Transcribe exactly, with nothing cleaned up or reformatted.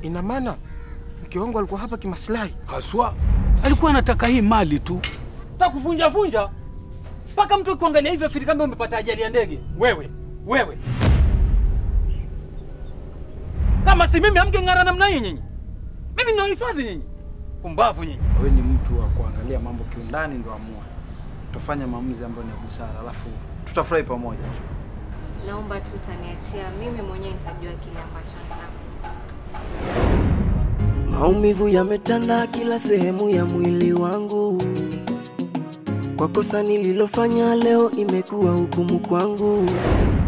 Ina maana mke wangu alikuwa hapa kimaslahi? Haswa. Alikuwa anataka hii mali tu. Takuvunja vunja. Paka mtu kuangalia hivi afiri kama umepata ajali ya ndege. Wewe, wewe. Kama si mimi amgengara namna hii nyinyi. Mimi ninahifadhi nyinyi. Kumbavu nyinyi. Wewe ni mtu wa kuangalia mambo kiundani ndo amua. Tutafanya maamuzi ambayo ni busara, alafu tutafurahi pamoja. Naomba tu utaniachia mimi mwenyewe nitajua kile ambacho nataka. Maumivu yametanda kila sehemu ya mwili wangu. Kwa kosa nililofanya leo imekuwa hukumu kwangu.